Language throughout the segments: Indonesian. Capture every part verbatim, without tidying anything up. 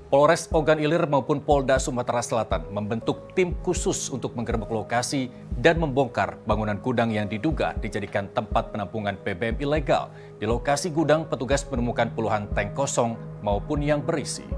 Polres Ogan Ilir maupun Polda Sumatera Selatan membentuk tim khusus untuk menggerebek lokasi dan membongkar bangunan gudang yang diduga dijadikan tempat penampungan B B M ilegal. Di lokasi gudang, petugas menemukan puluhan tank kosong maupun yang berisi.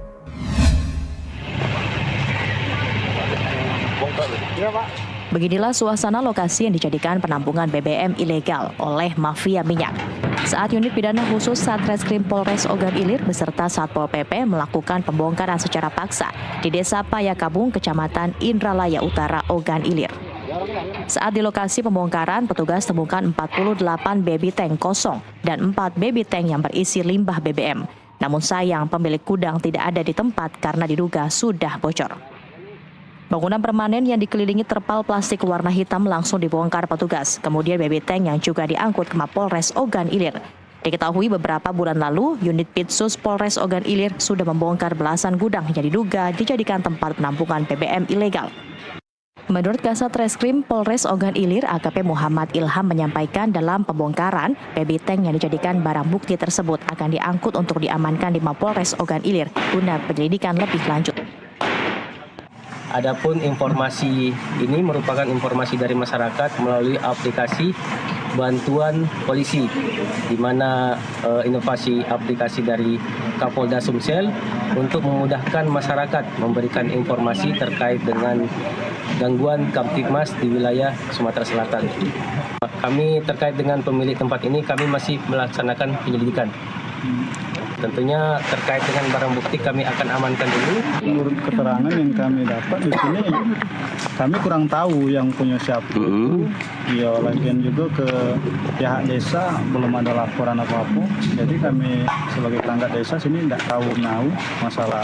Beginilah suasana lokasi yang dijadikan penampungan B B M ilegal oleh mafia minyak. Saat unit pidana khusus Satreskrim Polres Ogan Ilir beserta Satpol P P melakukan pembongkaran secara paksa di Desa Payakabung, Kecamatan Indralaya Utara, Ogan Ilir. Saat di lokasi pembongkaran, petugas temukan empat puluh delapan baby tank kosong dan empat baby tank yang berisi limbah B B M. Namun sayang, pemilik gudang tidak ada di tempat karena diduga sudah bocor. Bangunan permanen yang dikelilingi terpal plastik warna hitam langsung dibongkar petugas. Kemudian baby tank yang juga diangkut ke Mapolres Ogan Ilir. Diketahui beberapa bulan lalu, unit Pitsus Polres Ogan Ilir sudah membongkar belasan gudang yang diduga dijadikan tempat penampungan B B M ilegal. Menurut Kasat Reskrim Polres Ogan Ilir, A K P Muhammad Ilham menyampaikan dalam pembongkaran, baby tank yang dijadikan barang bukti tersebut akan diangkut untuk diamankan di Mapolres Ogan Ilir guna penyelidikan lebih lanjut. Adapun informasi ini merupakan informasi dari masyarakat melalui aplikasi bantuan polisi, di mana uh, inovasi aplikasi dari Kapolda Sumsel untuk memudahkan masyarakat memberikan informasi terkait dengan gangguan Kamtibmas di wilayah Sumatera Selatan. Kami terkait dengan pemilik tempat ini, kami masih melaksanakan penyelidikan. Tentunya terkait dengan barang bukti kami akan amankan dulu. Menurut keterangan yang kami dapat di sini, kami kurang tahu yang punya siapa. Mm-hmm. Ya, lagian juga ke pihak desa belum ada laporan apa-apa. Jadi kami sebagai perangkat desa sini tidak tahu tahu masalah.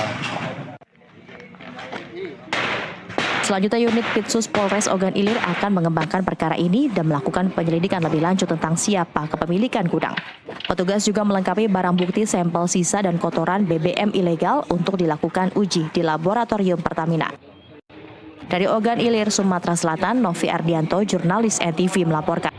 Selanjutnya, unit Pitsus Polres Ogan Ilir akan mengembangkan perkara ini dan melakukan penyelidikan lebih lanjut tentang siapa kepemilikan gudang. Petugas juga melengkapi barang bukti sampel sisa dan kotoran B B M ilegal untuk dilakukan uji di laboratorium Pertamina. Dari Ogan Ilir, Sumatera Selatan, Novi Ardianto, jurnalis N T V melaporkan.